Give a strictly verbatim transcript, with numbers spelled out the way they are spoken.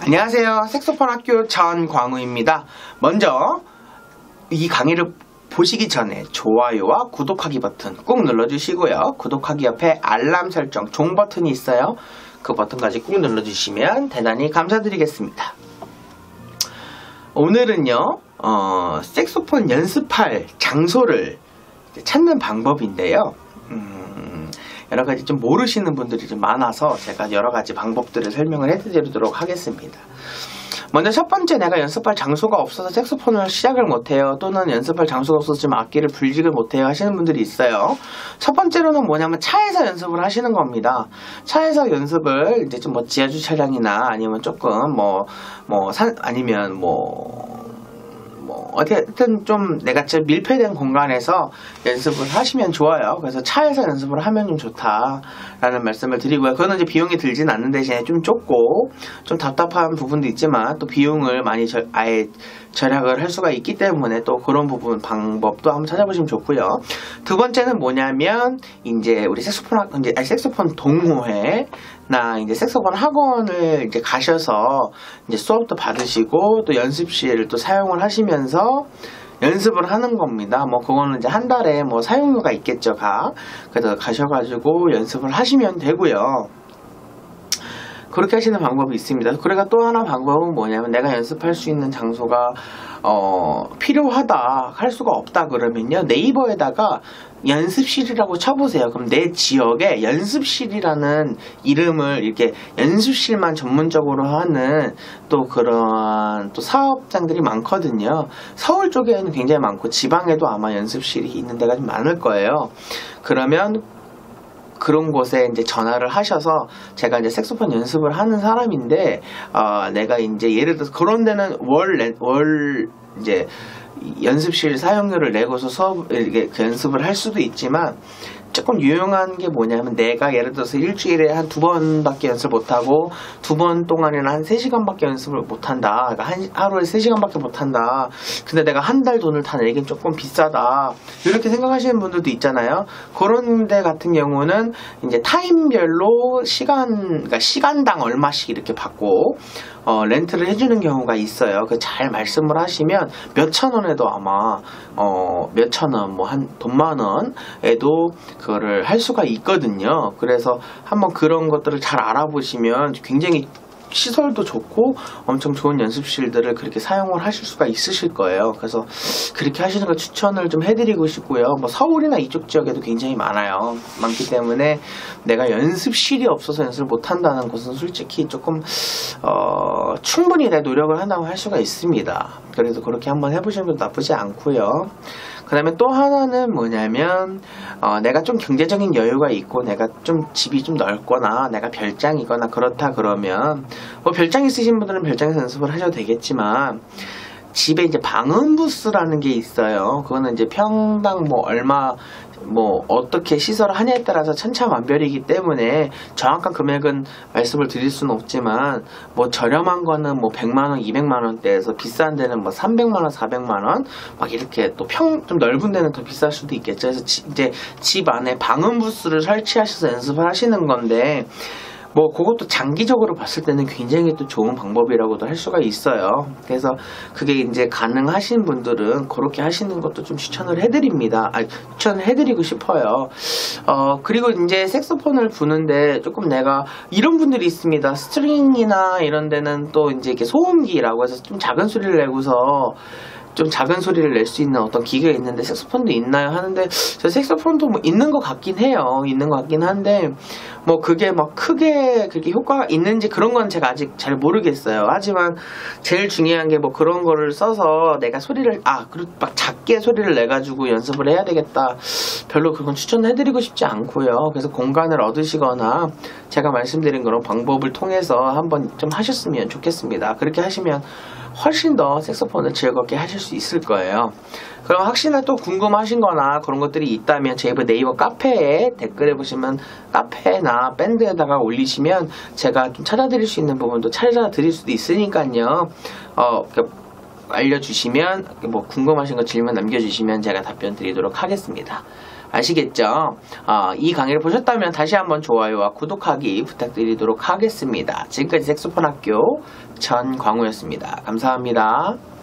안녕하세요. 색소폰 학교 전광우입니다. 먼저 이 강의를 보시기 전에 좋아요와 구독하기 버튼 꾹 눌러주시고요. 구독하기 옆에 알람 설정 종 버튼이 있어요. 그 버튼까지 꾹 눌러주시면 대단히 감사드리겠습니다. 오늘은요 어, 색소폰 연습할 장소를 찾는 방법인데요. 음, 여러가지 좀 모르시는 분들이 좀 많아서 제가 여러가지 방법들을 설명을 해드리도록 하겠습니다. 먼저 첫 번째, 내가 연습할 장소가 없어서 색소폰을 시작을 못해요, 또는 연습할 장소가 없어서 지금 악기를 불직을 못해요 하시는 분들이 있어요. 첫 번째로는 뭐냐면 차에서 연습을 하시는 겁니다. 차에서 연습을 이제 좀 뭐 지하 주차장이나 아니면 조금 뭐 뭐 산 아니면 뭐 뭐 어쨌든 좀 내가 좀 밀폐된 공간에서 연습을 하시면 좋아요. 그래서 차에서 연습을 하면 좀 좋다라는 말씀을 드리고요. 그거는 이제 비용이 들진 않는 대신에 좀 좁고 좀 답답한 부분도 있지만 또 비용을 많이 절, 아예 절약을 할 수가 있기 때문에 또 그런 부분 방법도 한번 찾아보시면 좋고요. 두 번째는 뭐냐면 이제 우리 색소폰 이제 아니 색소폰 동호회 나 이제 색소폰 학원을 이제 가셔서 이제 수업도 받으시고 또 연습실을 또 사용을 하시면서 연습을 하는 겁니다. 뭐 그거는 이제 한 달에 뭐 사용료가 있겠죠, 가. 그래서 가셔가지고 연습을 하시면 되고요. 그렇게 하시는 방법이 있습니다. 그리고 또 하나 방법은 뭐냐면 내가 연습할 수 있는 장소가 어, 필요하다 할 수가 없다 그러면요, 네이버에다가 연습실이라고 쳐보세요. 그럼 내 지역에 연습실이라는 이름을 이렇게 연습실만 전문적으로 하는 또 그런 또 사업장들이 많거든요. 서울 쪽에는 굉장히 많고 지방에도 아마 연습실이 있는 데가 좀 많을 거예요. 그러면 그런 곳에 이제 전화를 하셔서, 제가 이제 색소폰 연습을 하는 사람인데 어, 내가 이제 예를 들어서 그런 데는 월, 월 이제 연습실 사용료를 내고서 수업 이렇게 연습을 할 수도 있지만, 조금 유용한 게 뭐냐면 내가 예를 들어서 일주일에 한 두 번밖에 연습을 못하고 두 번 동안에는 한 세 시간밖에 연습을 못한다. 그러니까 한, 하루에 세 시간밖에 못한다. 근데 내가 한 달 돈을 다 내긴 조금 비싸다. 이렇게 생각하시는 분들도 있잖아요. 그런 데 같은 경우는 이제 타임별로 시간, 그러니까 시간당 얼마씩 이렇게 받고 어, 렌트를 해주는 경우가 있어요. 그 잘 말씀을 하시면 몇천 원에도 아마 어, 몇천 원, 뭐 한 돈만 원에도 그거를 할 수가 있거든요. 그래서 한번 그런 것들을 잘 알아보시면 굉장히 시설도 좋고 엄청 좋은 연습실들을 그렇게 사용을 하실 수가 있으실 거예요. 그래서 그렇게 하시는 걸 추천을 좀 해드리고 싶고요. 뭐 서울이나 이쪽 지역에도 굉장히 많아요. 많기 때문에 내가 연습실이 없어서 연습을 못한다는 것은 솔직히 조금 어, 충분히 내 노력을 한다고 할 수가 있습니다. 그래서 그렇게 한번 해보시는 것도 나쁘지 않고요. 그 다음에 또 하나는 뭐냐면 어, 내가 좀 경제적인 여유가 있고 내가 좀 집이 좀 넓거나 내가 별장이거나 그렇다 그러면, 뭐 별장 있으신 분들은 별장에서 연습을 하셔도 되겠지만, 집에 이제 방음 부스라는 게 있어요. 그거는 이제 평당 뭐 얼마 뭐 어떻게 시설을 하냐에 따라서 천차만별이기 때문에 정확한 금액은 말씀을 드릴 수는 없지만, 뭐 저렴한 거는 뭐 백만 원, 이백만 원대에서 비싼 데는 뭐 삼백만 원, 사백만 원 막 이렇게, 또 평 좀 넓은 데는 더 비쌀 수도 있겠죠. 그래서 지, 이제 집 안에 방음 부스를 설치하셔서 연습을 하시는 건데, 뭐 그것도 장기적으로 봤을 때는 굉장히 또 좋은 방법이라고도 할 수가 있어요. 그래서 그게 이제 가능하신 분들은 그렇게 하시는 것도 좀 추천을 해드립니다. 아, 추천을 해드리고 싶어요. 어, 그리고 이제 색소폰을 부는데 조금 내가 이런 분들이 있습니다. 스트링이나 이런 데는 또 이제 이렇게 소음기라고 해서 좀 작은 소리를 내고서 좀 작은 소리를 낼 수 있는 어떤 기계가 있는데 색소폰도 있나요? 하는데, 저 색소폰도 뭐 있는 것 같긴 해요. 있는 것 같긴 한데, 뭐 그게 막 크게 그렇게 효과가 있는지 그런 건 제가 아직 잘 모르겠어요. 하지만 제일 중요한 게 뭐 그런 거를 써서 내가 소리를, 아, 그리고 막 작게 소리를 내가지고 연습을 해야 되겠다. 별로 그건 추천해드리고 싶지 않고요. 그래서 공간을 얻으시거나 제가 말씀드린 그런 방법을 통해서 한번 좀 하셨으면 좋겠습니다. 그렇게 하시면 훨씬 더 색소폰을 즐겁게 하실 수 있을 거예요. 그럼 혹시나 또 궁금하신 거나 그런 것들이 있다면 저희 네이버 카페에 댓글에 보시면 카페나 밴드에다가 올리시면 제가 좀 찾아드릴 수 있는 부분도 찾아드릴 수도 있으니까요. 어, 알려주시면, 뭐 궁금하신 거 질문 남겨주시면 제가 답변 드리도록 하겠습니다. 아시겠죠? 어, 이 강의를 보셨다면 다시 한번 좋아요와 구독하기 부탁드리도록 하겠습니다. 지금까지 색소폰 학교 전광우였습니다. 감사합니다.